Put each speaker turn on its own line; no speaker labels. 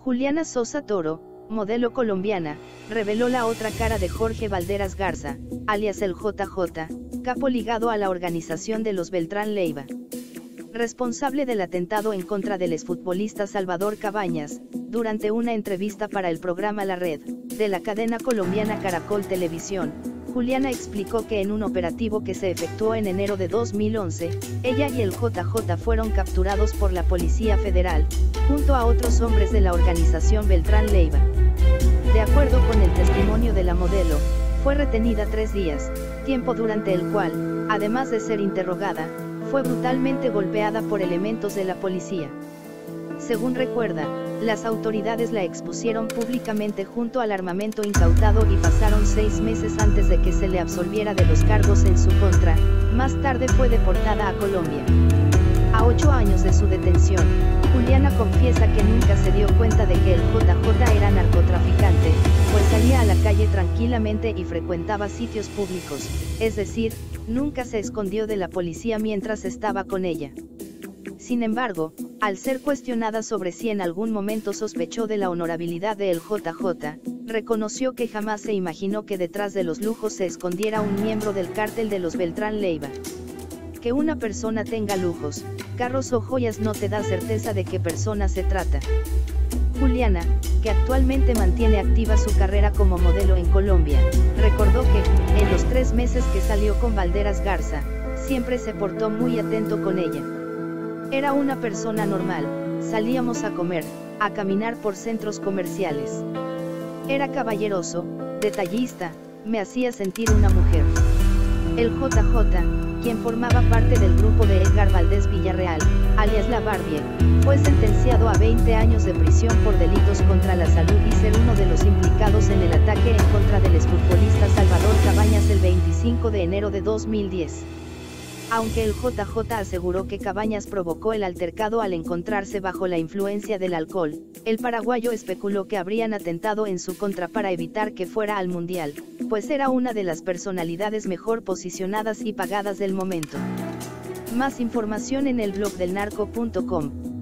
Juliana Sosa Toro, modelo colombiana, reveló la otra cara de Jorge Valderas Garza, alias el JJ, capo ligado a la organización de los Beltrán Leiva. Responsable del atentado en contra del exfutbolista Salvador Cabañas, durante una entrevista para el programa La Red, de la cadena colombiana Caracol Televisión, Juliana explicó que en un operativo que se efectuó en enero de 2011, ella y el JJ fueron capturados por la Policía Federal, junto a otros hombres de la organización Beltrán Leiva. De acuerdo con el testimonio de la modelo, fue retenida 3 días, tiempo durante el cual, además de ser interrogada, fue brutalmente golpeada por elementos de la policía. Según recuerda, las autoridades la expusieron públicamente junto al armamento incautado y pasaron 6 meses antes de que se le absolviera de los cargos en su contra. Más tarde fue deportada a Colombia. A 8 años de su detención, Juliana confiesa que nunca se dio cuenta de que el JJ era narcotraficante, pues salía a la calle tranquilamente y frecuentaba sitios públicos, es decir, nunca se escondió de la policía mientras estaba con ella. Sin embargo, al ser cuestionada sobre si en algún momento sospechó de la honorabilidad de el JJ, reconoció que jamás se imaginó que detrás de los lujos se escondiera un miembro del cártel de los Beltrán Leiva. Que una persona tenga lujos, carros o joyas no te da certeza de qué persona se trata. Juliana, que actualmente mantiene activa su carrera como modelo en Colombia, recordó que, en los 3 meses que salió con Valderas Garza, siempre se portó muy atento con ella. Era una persona normal, salíamos a comer, a caminar por centros comerciales. Era caballeroso, detallista, me hacía sentir una mujer. El JJ, quien formaba parte del grupo de Edgar Valdés Villarreal, alias La Barbie, fue sentenciado a 20 años de prisión por delitos contra la salud y ser uno de los implicados en el ataque en contra del exfutbolista Salvador Cabañas el 25 de enero de 2010. Aunque el JJ aseguró que Cabañas provocó el altercado al encontrarse bajo la influencia del alcohol, el paraguayo especuló que habrían atentado en su contra para evitar que fuera al Mundial, pues era una de las personalidades mejor posicionadas y pagadas del momento. Más información en elblogdelnarco.com.